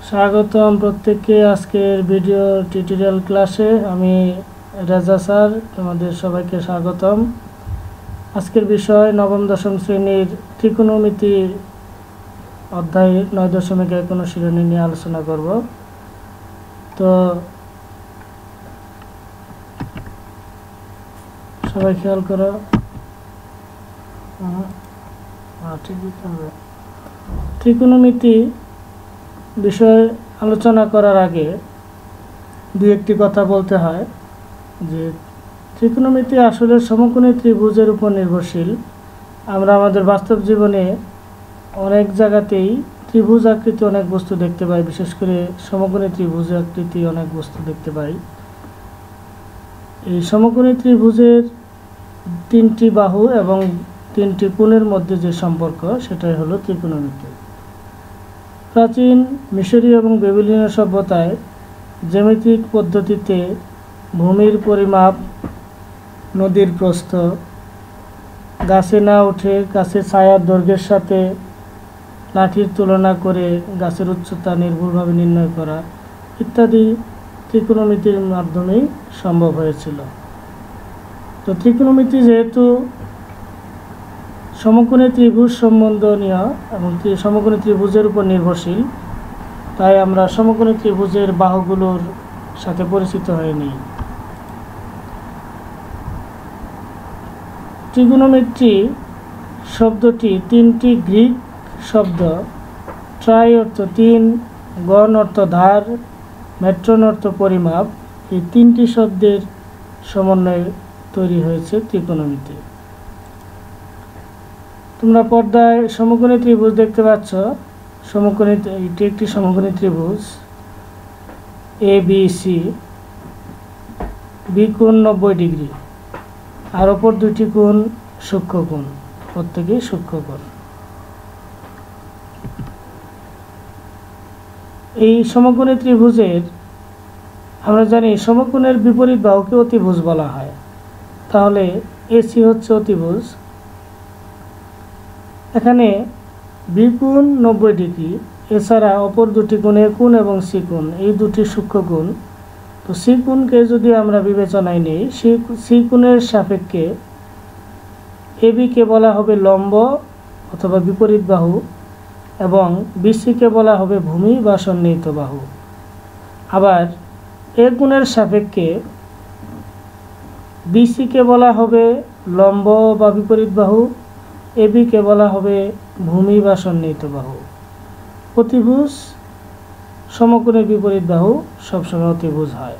স্বাগতম প্রত্যেককে আজকের ভিডিও টিউটোরিয়াল ক্লাসে। আমি রাজা স্যার, তোমাদের সবাইকে স্বাগতম। আজকের বিষয় নবম দশম শ্রেণীর ত্রিকোণমিতি অধ্যায় 9.1 অনুশীলনী নিয়ে আলোচনা করব। তো সবাই খেয়াল করো। ত্রিকোণমিতি বিষয় আলোচনা করার আগে দুই একটি কথা বলতে হয় যে ত্রিকোণমিতি আসলে সমকোণী ত্রিভুজের উপর নির্ভরশীল। আমরা আমাদের বাস্তব জীবনে অনেক জায়গাতেই ত্রিভুজ আকৃতি অনেক বস্তু দেখতে পাই, বিশেষ করে সমকোণী ত্রিভুজ আকৃতি অনেক বস্তু দেখতে পাই। এই সমকোণী ত্রিভুজের তিনটি বাহু এবং তিনটি কোণের মধ্যে যে সম্পর্ক, সেটাই হলো ত্রিকোণমিতি। প্রাচীন মিশরীয় এবং বেবিলনীয় সভ্যতায় জ্যামিতিক পদ্ধতিতে ভূমির পরিমাপ, নদীর প্রস্থ, গাছে না উঠে গাছের ছায়ার দৈর্ঘ্যের সাথে লাঠির তুলনা করে গাছের উচ্চতা নির্ভুলভাবে নির্ণয় করা ইত্যাদি ত্রিকোণমিতির মাধ্যমেই সম্ভব হয়েছিল। তো ত্রিকোণমিতি যেহেতু সমকোণী ত্রিভুজ সম্বন্ধনীয় এবং সমকোণী ত্রিভুজের উপর নির্ভরশীল, তাই আমরা সমকোণী ত্রিভুজের বাহুগুলোর সাথে পরিচিত হয়ে নিই। ত্রিকোণমিতি শব্দটি তিনটি গ্রিক শব্দ, ট্রাই অর্থ তিন, গণ অর্থ ধার, মেট্রন অর্থ পরিমাপ, এই তিনটি শব্দের সমন্বয়ে তৈরি হয়েছে ত্রিকোণমিতি। তোমরা পর্দায় সমকোণী ত্রিভুজ দেখতে পাচ্ছ। এটি একটি সমকোণী ত্রিভুজ ABC, বি কোণ 90 ডিগ্রি, আর অপর দুইটি কোণ সূক্ষ্ম কোণ, প্রত্যেকেই সূক্ষ্ম কোণ। এই সমকোণী ত্রিভুজের আমরা জানি সমকোণের বিপরীত বাহুকে অতিভুজ বলা হয়। তাহলে AC হচ্ছে অতিভুজ। এখানে বি কোণ 90 ডিগ্রি, এছাড়া অপর দুটি কোণ এ কোণ এবং সি কোণ, এই দুটি সূক্ষ্ম কোণ। তো সি কোণকে যদি আমরা বিবেচনায় নেই, সি কোণের সাপেক্ষে এবিকে বলা হবে লম্ব অথবা বিপরীত বাহু এবং বিসিকে বলা হবে ভূমি বা সন্নিহিত বাহু। আবার এ কোণের সাপেক্ষে বিসিকে বলা হবে লম্ব বা বিপরীত বাহু, এবিকে বলা হবে ভূমি বা সন্নিহিত বাহু। অতিভুজ সমকোণের বিপরীত বাহু সবসময় অতিভুজ হয়।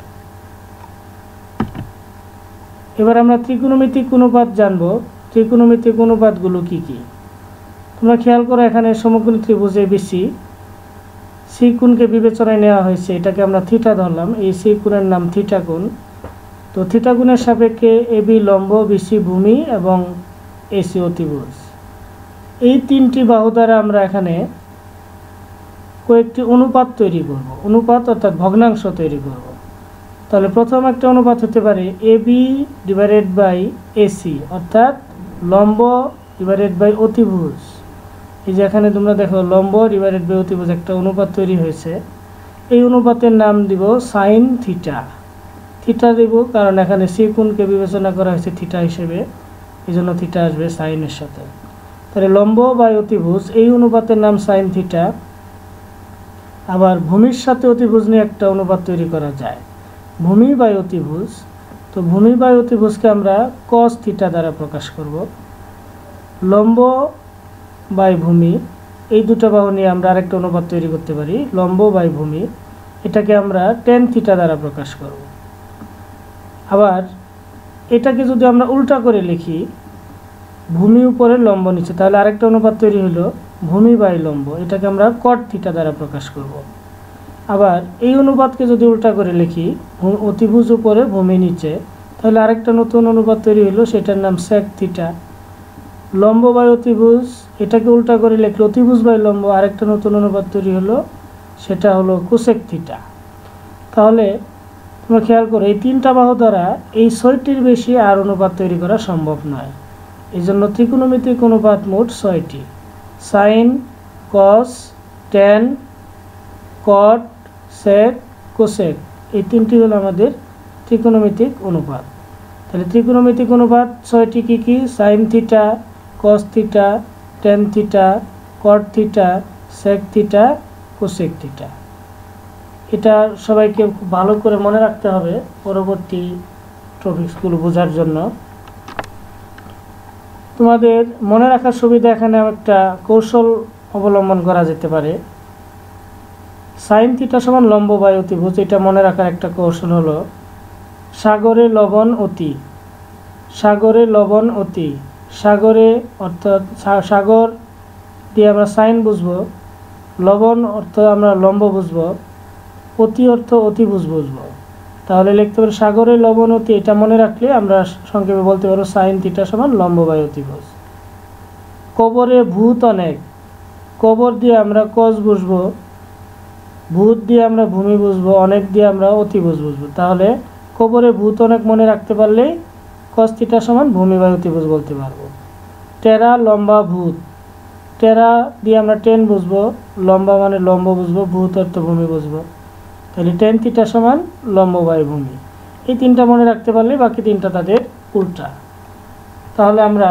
এবার আমরা ত্রিকোণমিতিক অনুপাত জানব। ত্রিকোণমিতিক অনুপাতগুলো কি কি তোমরা খেয়াল করো। এখানে সমকোণী ত্রিভুজ ABC, সি কোণকে বিবেচনায় নেওয়া হয়েছে, এটাকে আমরা থিটা ধরলাম। এই সি কোণের নাম থিটা কোণ। তো থিটা কোণের সাপেক্ষে এবি লম্ব, বিসি ভূমি এবং এসি অতিভুজ। এই তিনটি বাহু দ্বারা আমরা এখানে কয়েকটি অনুপাত তৈরি করব। অনুপাত অর্থাৎ ভগ্নাংশ তৈরি করব। তাহলে প্রথম একটা অনুপাত হতে পারে এবি ডিভাইডেড বাই এসি, অর্থাৎ লম্ব ডিভাইডেড বাই অতিভুজ। এই যে এখানে তোমরা দেখো লম্ব ডিভাইডেড বাই অতিভুজ একটা অনুপাত তৈরি হয়েছে। এই অনুপাতের নাম দিব সাইন থিটা। থিটা দেব কারণ এখানে সি কোণকে বিবেচনা করা হয়েছে থিটা হিসেবে, এই জন্য থিটা আসবে সাইনের সাথে। তাহলে লম্ব বাই অতিভুজ, এই অনুপাতের নাম সাইন থিটা। আবার ভূমির সাথে অতিভুজ নিয়ে একটা অনুপাত তৈরি করা যায়, ভূমি বাই অতিভুজ। তো ভূমি বাই অতিভুজকে আমরা কস থিটা দ্বারা প্রকাশ করব। লম্ব বাই ভূমি, এই দুটো বাহু নিয়ে আমরা আরেকটা অনুপাত তৈরি করতে পারি, লম্ব বাই ভূমি, এটাকে আমরা টেন থিটা দ্বারা প্রকাশ করব। আবার এটাকে যদি আমরা উল্টা করে লিখি, ভূমি উপরে লম্ব নিচে, তাহলে আরেকটা অনুপাত তৈরি হলো ভূমি বাই লম্ব, এটাকে আমরা কট থিটা দ্বারা প্রকাশ করব। আবার এই অনুপাতকে যদি উল্টা করে লিখি, অতিভুজ উপরে ভূমি নিচে, তাহলে আরেকটা নতুন অনুপাত তৈরি হলো, সেটার নাম সেক থিটা। লম্ব বাই অতিভুজ, এটাকে উল্টা করে লিখলে অতিভুজ বাই লম্ব, আরেকটা নতুন অনুপাত তৈরি হলো, সেটা হলো কোসেক থিটা। তাহলে তোমরা খেয়াল করো, এই তিনটা বাহু দ্বারা এই 6টির বেশি আর অনুপাত তৈরি করা সম্ভব নয়। এই জন্য ত্রিকোণমিতিক অনুপাত মোট 6টি: sine, cos, tan, cot, sec, cosec, এই তিনটি হলো আমাদের ত্রিকোণমিতিক অনুপাত। তাহলে ত্রিকোণমিতিক অনুপাত 6টি কী কী? Sine theta, cos theta, tan theta, cot theta, sec theta, cosec theta. এটা সবাইকে খুব ভালো করে মনে রাখতে হবে পরবর্তী টপিকসগুলো বোঝার জন্য। তোমাদের মনে রাখার সুবিধা এখানে একটা কৌশল অবলম্বন করা যেতে পারে। সাইন থিটা সমান লম্ব বাই অতিভুজ, এটা মনে রাখার একটা কৌশল হলো সাগরে লবণ অতি। সাগরে লবণ অতি, সাগরে অর্থাৎ সাগর দিয়ে আমরা সাইন বুঝবো, লবণ অর্থ আমরা লম্ব বুঝবো, অতি অর্থ অতিভুজ বুঝবো। তাহলে লিখতে পারি সাগরে লবণ অতি, এটা মনে রাখলে আমরা সংক্ষেপে বলতে পারবো সাইন থিটা সমান লম্ব বাই অতিভুজ। কবরে ভূত অনেক, কবর দিয়ে আমরা কস বুঝবো, ভূত দিয়ে আমরা ভূমি বুঝবো, অনেক দিয়ে আমরা অতিভুজ বুঝবো। তাহলে কবরে ভূত অনেক মনে রাখতে পারলেই কস থিটা সমান ভূমি বাই অতিভুজ বলতে পারবো। টেরা লম্বা ভূত, টেরা দিয়ে আমরা টেন বুঝবো, লম্বা মানে লম্ব বুঝবো, ভূত অর্থ ভূমি বুঝবো। তাহলে টেন থিটা সমান লম্ব বাই ভূমি। এই তিনটা মনে রাখতে পারলে বাকি তিনটা তাদের উল্টা। তাহলে আমরা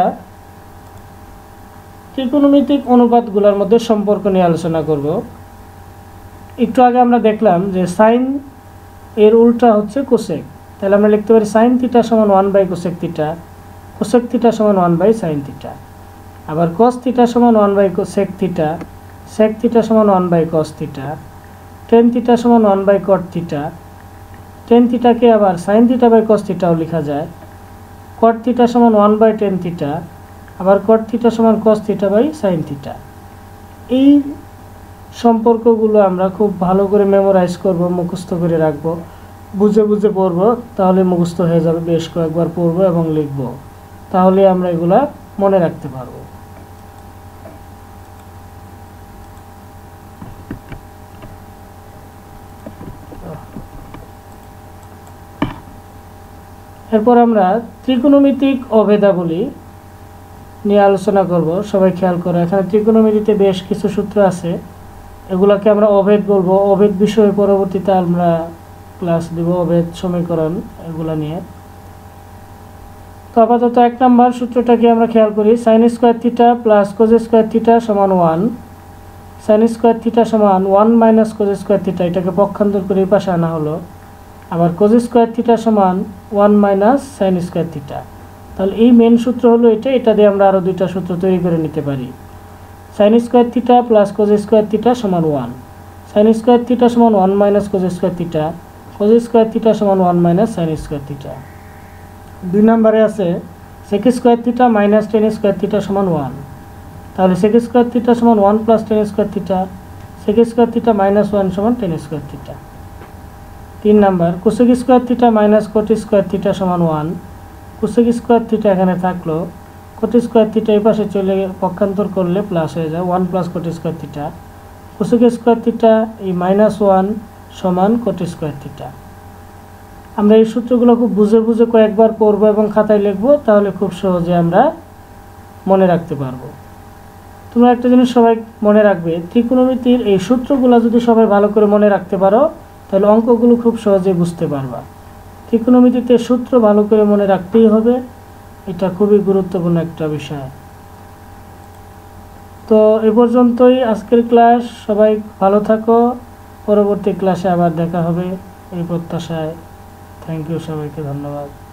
ত্রিকোণমিতিক অনুপাতগুলোর মধ্যে সম্পর্ক নিয়ে আলোচনা করব। একটু আগে আমরা দেখলাম যে সাইন এর উল্টা হচ্ছে কোসেক। তাহলে আমরা লিখতে পারি সাইন থিটা সমান 1 by cosec theta, cosec theta সমান 1 বাই সাইন থিটা। আবার কস থিটা সমান 1 by sec theta, sec theta সমান 1 by cos theta, tan theta সমান 1 বাই কট থিটা, টেন থিটাকে আবার সাইন থিটা বাই কস থিটাও লেখা যায়। কট থিটা সমান 1 বাই টেন থিটা, আবার কট থিটা সমান cos theta by sine theta. এই সম্পর্কগুলো আমরা খুব ভালো করে মেমোরাইজ করব, মুখস্থ করে রাখবো, বুঝে বুঝে পড়বো, তাহলে মুখস্থ হয়ে যাবে। বেশ কয়েকবার পড়বো এবং লিখব, তাহলে আমরা এগুলা মনে রাখতে পারবো। এরপর আমরা ত্রিকোণমিতিক অভেদাবলী নিয়ে আলোচনা করব। সবাই খেয়াল করো, এখানে ত্রিকোণমিতিতে বেশ কিছু সূত্র আছে, এগুলাকে আমরা অভেদ বলবো। অভেদ বিষয়ে পরবর্তীতে আমরা ক্লাস দিব, অভেদ সমীকরণ এগুলা নিয়ে। তো আপাতত 1 নম্বর সূত্রটাকে আমরা খেয়াল করি, sine square theta plus cos square theta সমান 1। সাইন স্কোয়ার থিটা সমান 1 মাইনাস কোজ স্কোয়ার থিটা, এটাকে পক্ষান্তর করে এই পাশে আনা হলো। আবার কোজ স্কোয়ার থিটা সমান 1 মাইনাস সাইন স্কোয়ার থিটা। তাহলে এই মেন সূত্র হলো এটা দিয়ে আমরা আরও দুইটা সূত্র তৈরি করে নিতে পারি। Sine square theta plus cos square theta সমান 1, সাইন স্কোয়ার থিটা সমান 1 minus cos square theta, cos square theta সমান 1 মাইনাস সাইন স্কোয়ার থিটা। 2 নম্বরে আছে sec square theta minus tan square theta সমান 1। তাহলে সেক স্কোয়ার থিটা সমান 1 plus tan square theta, sec square theta minus 1 সমান tan square theta. 3 নম্বর cosec square theta minus cot square theta সমান 1। Cosec square theta এখানে থাকলো, coat square theta এই পাশে চলে পক্ষান্তর করলে প্লাস হয়ে যায় 1 plus cot square theta. Cosec square theta এই -1 সমান কোট স্কোয়ার থিটা। আমরা এই সূত্রগুলো খুব বুঝে বুঝে কয়েকবার পড়বো এবং খাতায় লিখবো, তাহলে খুব সহজে আমরা মনে রাখতে পারবো। তোমরা একটা জিনিস সবাই মনে রাখবে, ত্রিকোণমিতির এই সূত্রগুলো যদি সবাই ভালো করে মনে রাখতে পারো তাহলে অঙ্কগুলো খুব সহজে বুঝতে পারবা। ত্রিকোণমিতিতে সূত্র ভালো করে মনে রাখতেই হবে, এটা খুবই গুরুত্বপূর্ণ একটা বিষয়। তো এ পর্যন্তই আজকের ক্লাস। সবাই ভালো থাকো, পরবর্তী ক্লাসে আবার দেখা হবে এই প্রত্যাশায়। থ্যাংক ইউ, সবাইকে ধন্যবাদ।